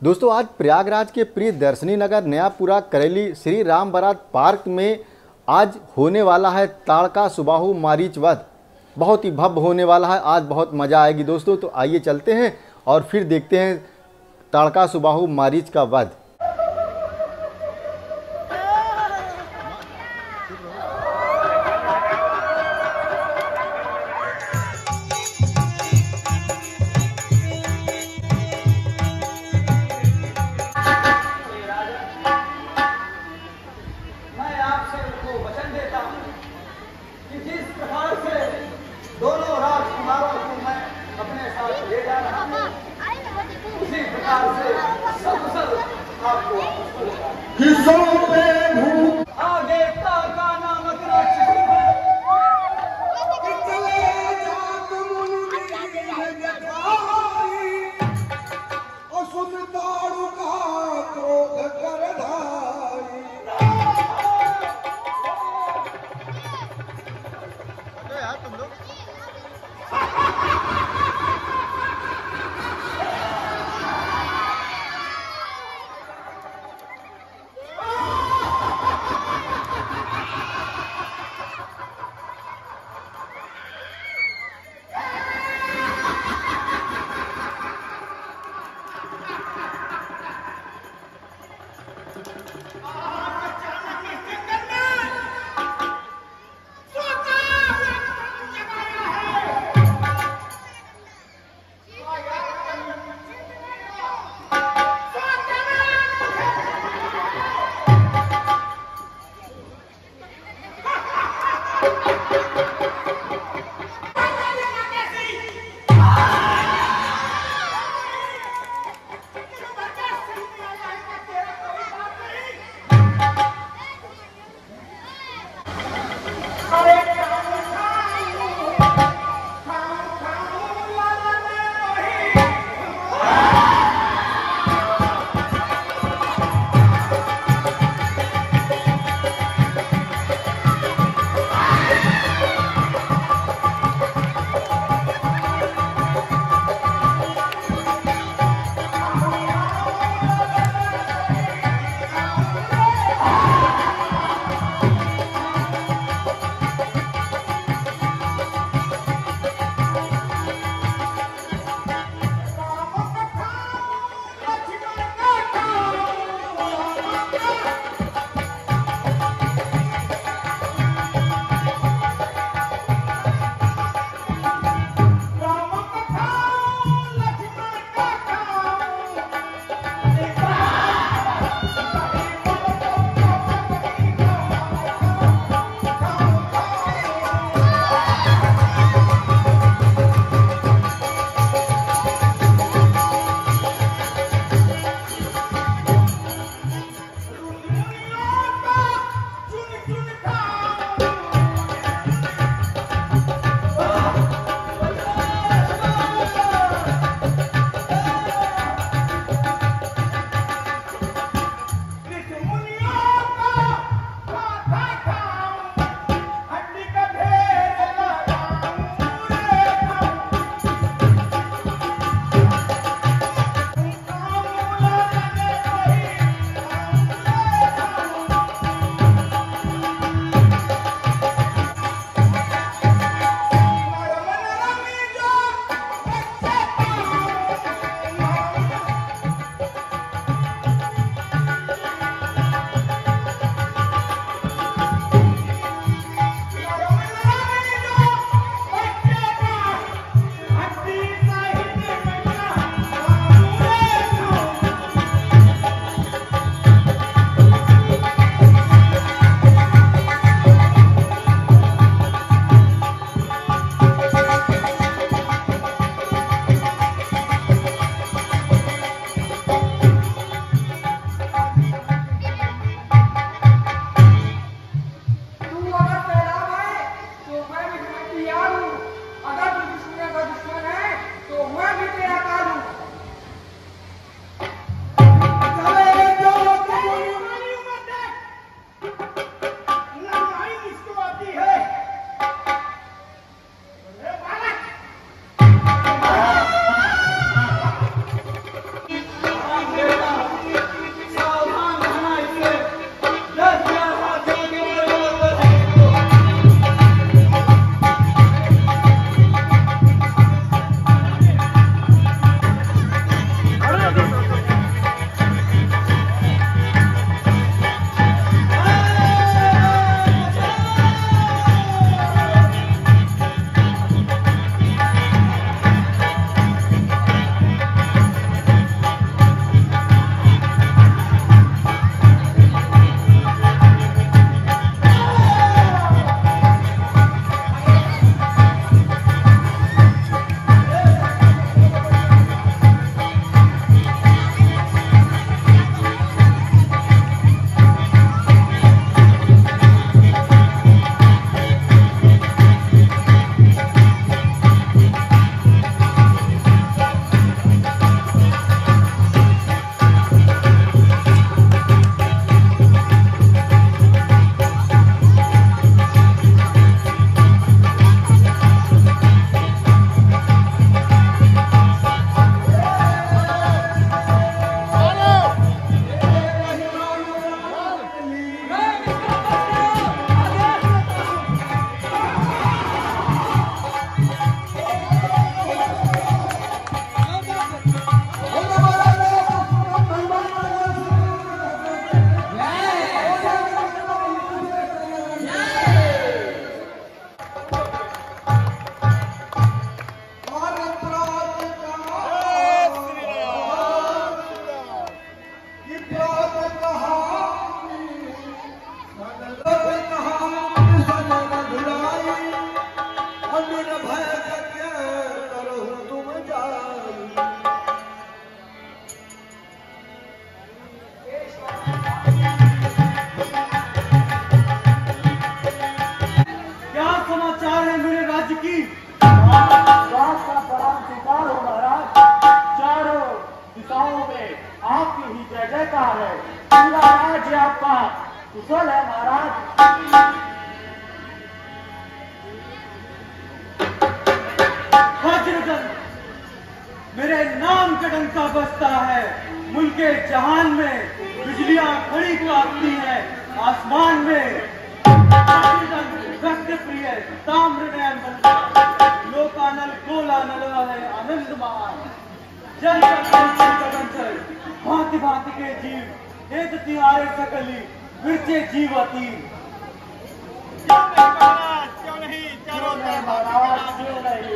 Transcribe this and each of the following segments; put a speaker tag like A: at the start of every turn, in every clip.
A: दोस्तों आज प्रयागराज के प्रिय दर्शनी नगर नयापुरा करेली श्री राम बारात पार्क में आज होने वाला है ताड़का सुबाहु मारीच वध। बहुत ही भव्य होने वाला है, आज बहुत मज़ा आएगी दोस्तों। तो आइए चलते हैं और फिर देखते हैं ताड़का सुबाहु मारीच का वध।
B: जिस प्रकार से दोनों राजकुमारों को मैं अपने साथ ले जा रहा हूँ, उसी प्रकार से सब आपको आगे का नामक राक्षसी है।
C: दिशाओं में आपकी ही जय जयकार है। पूरा राज्य आपका कुशल है महाराज।
B: वज्रगन मेरे नाम का डंका बजता है। मुल्के जहान में बिजलियां खड़ी कांपती हैं। आसमान में रक्त प्रिय ताम्र नयन लोकानल गोला नलवा है आनंद महान। जल जल भांति भांति के जीव एक तिहारे सकली विरचे जीवती।
C: क्यों नहीं चारों तरफ महाराज क्यों नहीं।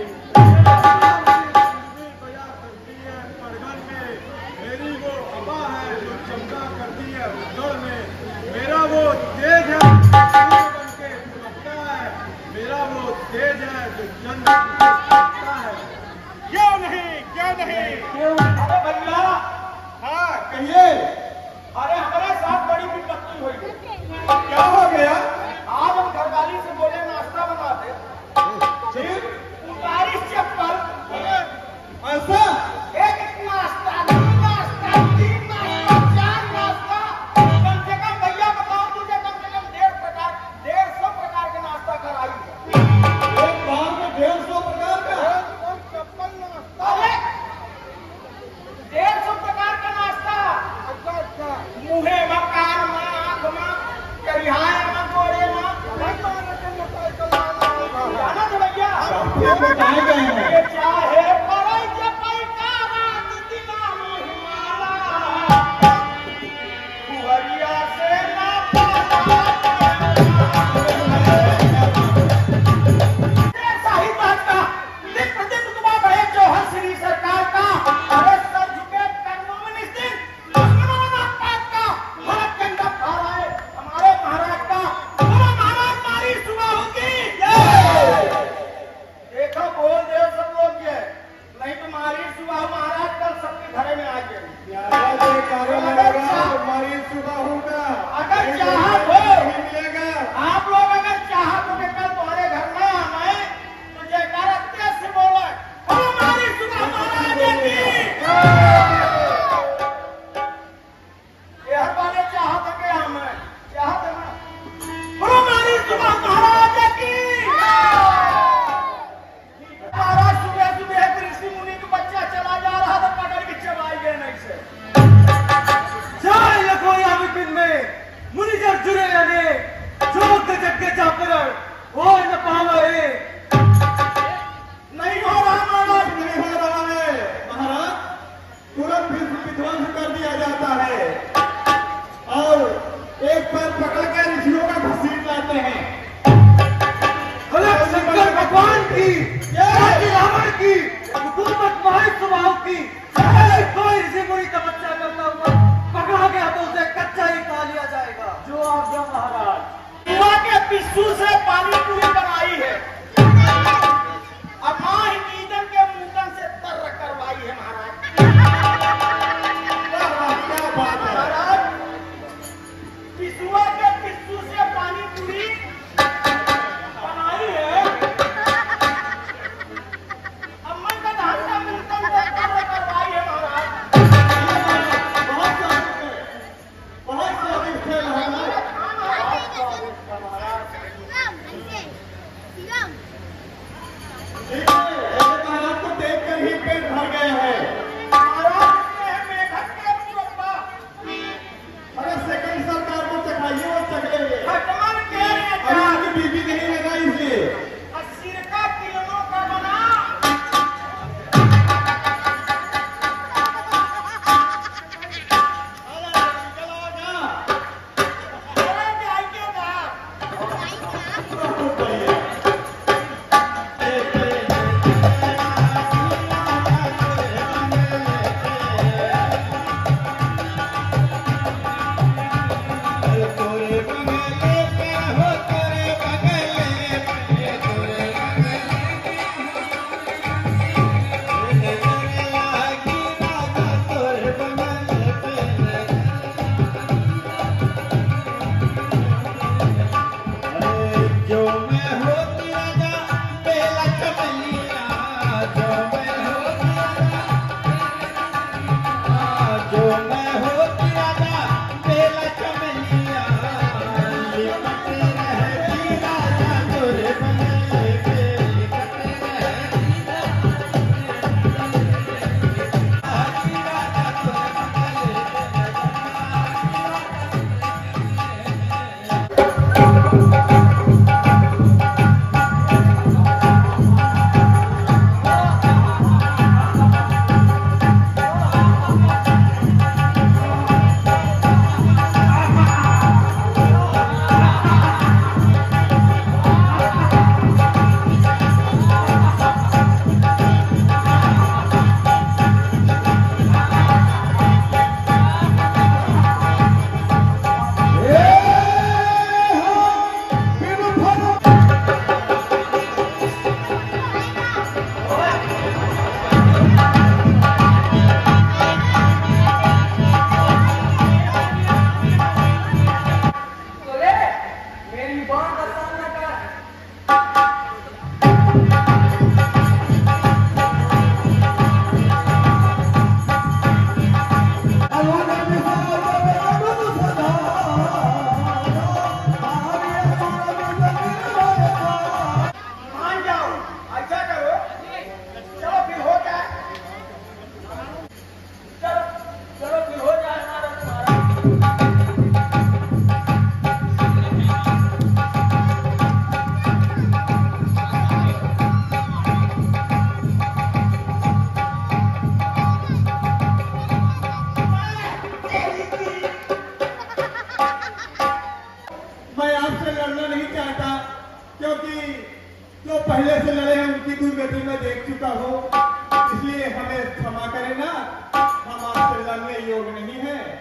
D: मेरी वो हवा है जो चमका करती है उजड़ में। मेरा वो तेज है बन के चमकता है। मेरा वो तेज है जो चंद्र चमकता है।
C: क्यों नहीं क्यों नहीं क्यों।
D: अरे भैया, हाँ कहिए।
C: अरे हमारे साथ बड़ी विपत्ति हुई।
D: क्या हो गया?
C: आज हम घरवाली से बोले नाश्ता बना दे।
D: ठीक,
C: बारिश चप्पल
D: ऐसा
C: एक नाश्ता तीन नाश्ता 4 नाश्ता। कम से कम भैया बताओ तुझे कम से कम 150 प्रकार के नाश्ता कराई है।
D: एक बार में 150 प्रकार का
C: चप्पल नाश्ता। अरे 150 प्रकार का नाश्ता। अच्छा मुहे में कान में आंख में करिहाए में गोड़े में जाना तो भैया
D: बताए गए हैं।
C: ये चाहे पड़े जे पैका रात दिना में हिमाला कुहरिया से ना पाला। शाही बात का दिन प्रतिदिन तुम्हारा बड़े जौहर श्री सरकार का। अरे सर झुके कम्युनिस्ट दुश्मनों ना पात का भारत के अंदर खा रहा है हमारे महाराज का। बोलो महाराज मारी सुबह होगी। देखो बोल दे सब लोग ये नहीं तुम्हारी सुबह महाराज कल सबके घरे में आ गए।
D: हमारी सुबह होगा।
C: अगर चाहत हो
D: मिलेगा।
C: आप लोग अगर चाहत हो कि कल तुम्हारे घर में आना है तो जयकारा तेज से बोलो हमारी सुबह महाराज की। ये हर वाले चाहत है कि हमें चाहत है ना हमारी सुबह महाराज की। महाराज सुबह सुबह एक ऋषि मुनि का बच्चा चला जा रहा था पकड़ के चबाई गए नहीं से।
B: जाए लखो या विपिन में मुनि जब जुड़े रहने चौक के चक्के चापर और न पावे।
C: नहीं हो रहा महाराज
D: नहीं हो रहा है महाराज। तुरंत विध्वंस कर दिया जाता है और एक पैर पकड़ के ऋषियों का घसीट लाते हैं।
B: अलग शंकर भगवान की जय रावण की हुकूमत माही स्वभाव की। कोई ऋषि मुनि का बच्चा करता हुआ पकड़ा गया तो उसे कच्चा ही खा लिया जाएगा।
C: जो आज्ञा महाराज। कुआ के पिस्सू से पानी पूरी बनाई है अब मां ही नीदन के मुंडन से तर करवाई है महाराज।
D: क्या बात है
C: महाराज पिस्सुआ के पिस्सू से पानी पूरी बनाई है। अब मैं का धान का मुंडन से तर करवाई है महाराज। जो पहले से लड़े हैं उनकी दुर्गति में देख चुका हूँ, इसलिए हमें क्षमा करें ना, हम आपसे लड़ने योग्य नहीं है।